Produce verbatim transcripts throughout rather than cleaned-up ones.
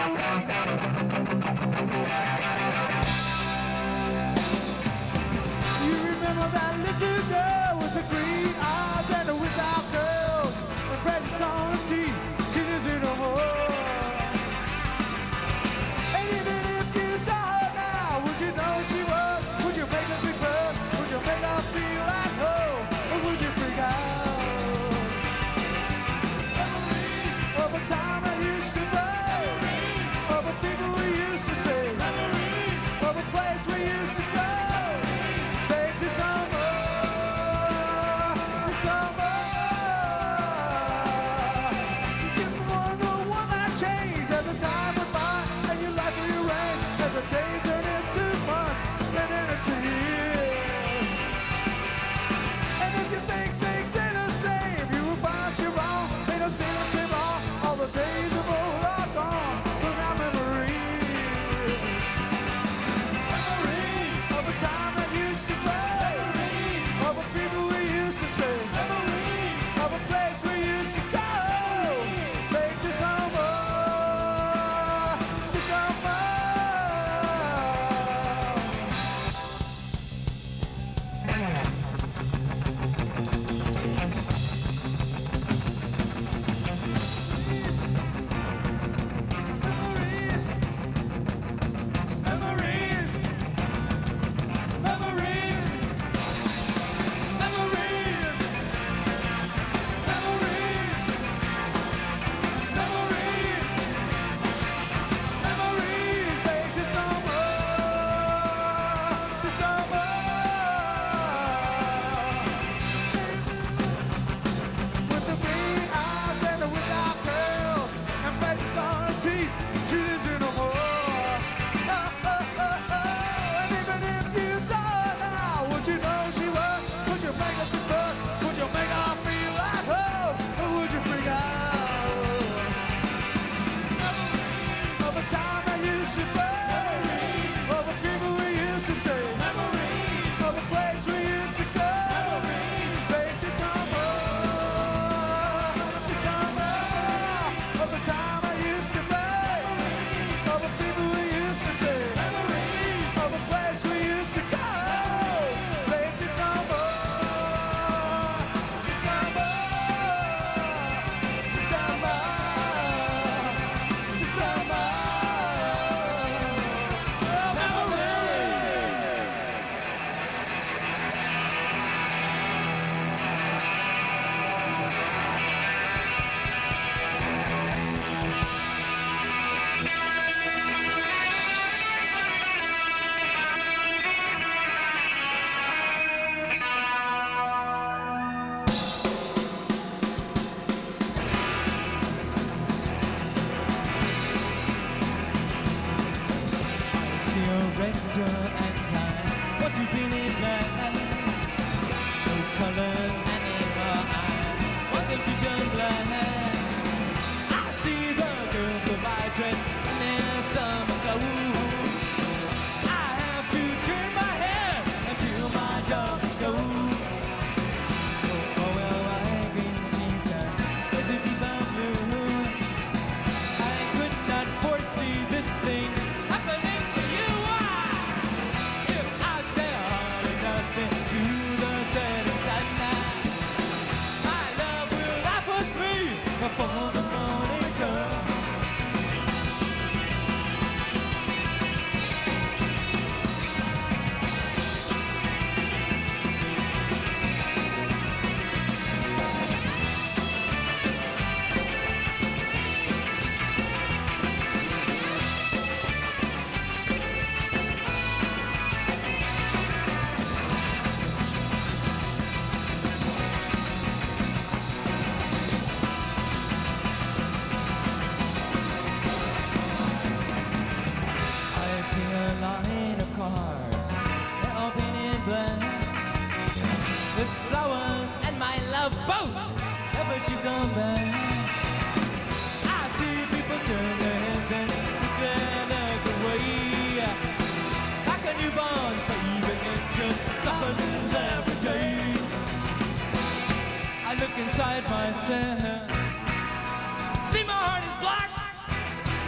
Inside myself, see my heart is black,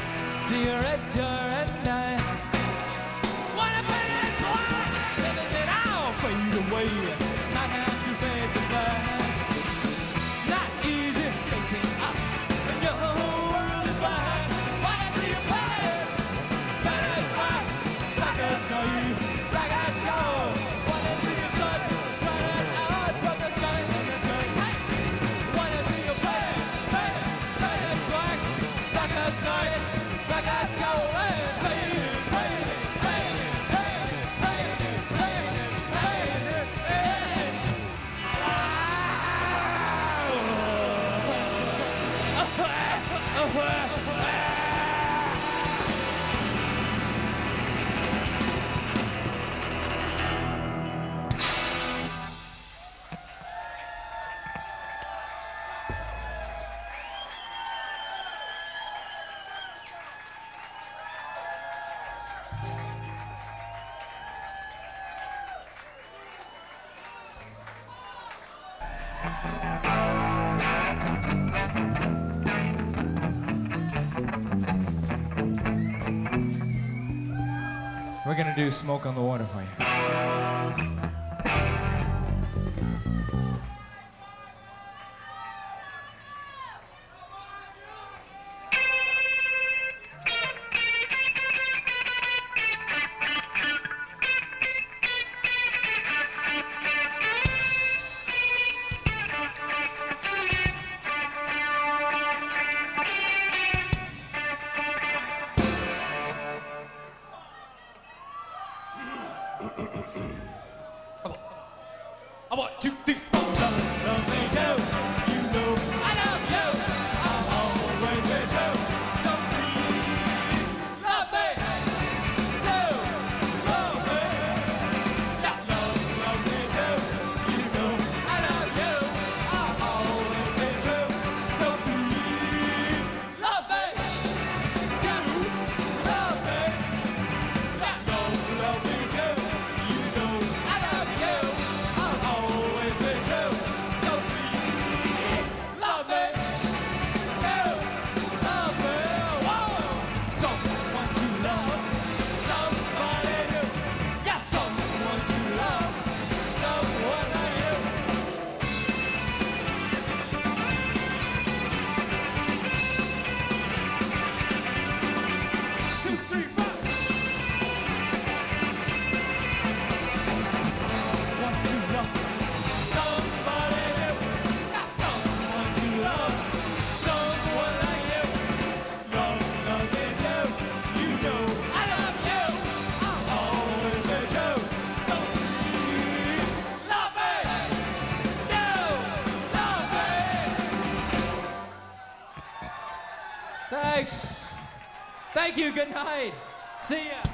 See you at door at night. Wanna put it black, living it out, fade away. Not have to face the facts. Not easy facing up when your whole world is blind. Wanna see you play, but it's black, black as snow, black as gold. Wanna see you sun running out from the sky in the train. Wanna see you play, play, play it black, black as night, black as gold. Play it, play it, play it, play it, play it, play it, play it, play it. We're gonna do Smoke on the Water for you. I want two, three, four, love, love me too. You know I love you. I'll always be true. So please love me. Do love me. Yeah, love, love me too. You know I love you. I'll always be true. So please love me. Do love me. Yeah, love, love me too. You know I love you. Always be true, so please love me, do love me, whoa. Someone to love, somebody new, yeah, someone to love, someone like you. Two, three, four. One to love. Somebody new, got someone to love, someone like you. Love, love me too. You know I love you. I'll always be true. So please love me. Do love me. Thanks. Thank you. Good night. See ya.